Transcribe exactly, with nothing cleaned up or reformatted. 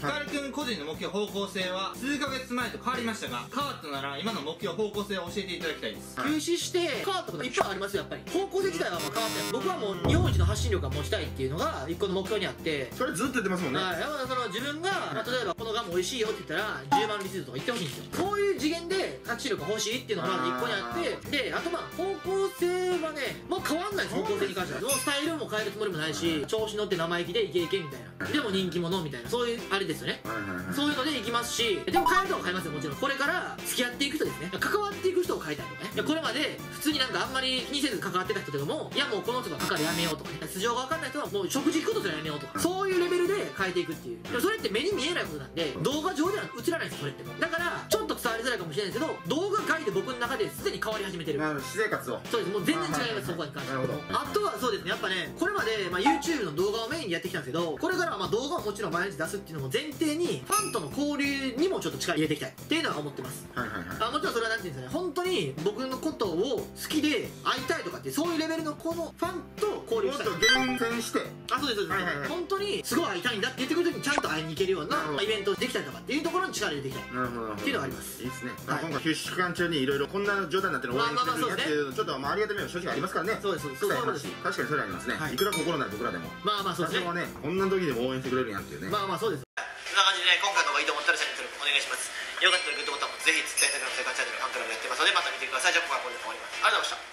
ヒカルくん個人の目標方向性は数ヶ月前と変わりましたが、変わったなら今の目標方向性を教えていただきたいです。 休止して変わったこといっぱいありますよ。やっぱり方向性自体はまあ変わってない。僕はもう日本一の発信力を持ちたいっていうのが一個の目標にあって、 それずっと言ってますもんね。 はい、だからその自分が、まあ、例えばこのガム美味しいよって言ったらじゅうまんリツイートとか言ってほしいんですよ。そういう次元で発信力が欲しいっていうのがまずいっこにあって、であとまあ方向性はねもう変わんないです。方向性に関してはもうスタイルも変えるつもりもないし、調子乗って生意気でイケイケみたいな、でも人気者みたいな、そういうあれですよね。そういうのでいきますし、でも変える人は変えますよ。もちろんこれから付き合っていく人ですね、関わっていく人を変えたりとかね。いやこれまで普通になんかあんまり気にせず関わってた人とかも、いやもうこの人と関わりやめようとかね、素性が分かんない人はもう食事行くことすらやめようとか、そういうレベルで変えていくっていう。でもそれって目に見えないことなんで動画上では映らないんですよ、それってもう。だからちょっと伝わりづらいかもしれないですけど、動画外で僕の中ですでに変わり始めてる。 私生活を。 そうです、もう全然違います。そこに関しては。あとはそうですね、やっぱねこれまでまあ YouTube の動画をメインでやってきたんですけど、これからはまあ動画をもちろん毎日出すっていうのも前提に、ファンとの交流にもちょっと力入れていきたいっていうのは思ってます。 はいはいはい。 あもちろんそれはなんていうんですかね、本当に僕のことを好きで会いたいとかってそういうレベルのこのファンと交流したい。 もっと厳選して、 あそうですそうです、本当にすごい会いたいんだって言ってくる時にちゃんと会いに行けるようなイベントをできたりとかっていうところに力入れていきたい。 なるほどっていうのがあります。 いいですね。今回休止期間中にいろいろこんな状態になってるのを応援してくれるっていうちょっとまあありがたい面も正直ありますからね。 そうですそうです、そうです。 確かにそれありますね。いくら心なら僕らでもまあまあそうですね。 多少はねこんな時でも応援してくれるやんっていうね。 まあまあそうです。そんな感じでね、今回の動画いいと思ったらチャンネル登録お願いします。よかったらグッドボタンもぜひ Twitter、Instagram、世界チャンネルファンクラブやってますのでまた見てください。じゃあ今回はこれで終わります。ありがとうございました。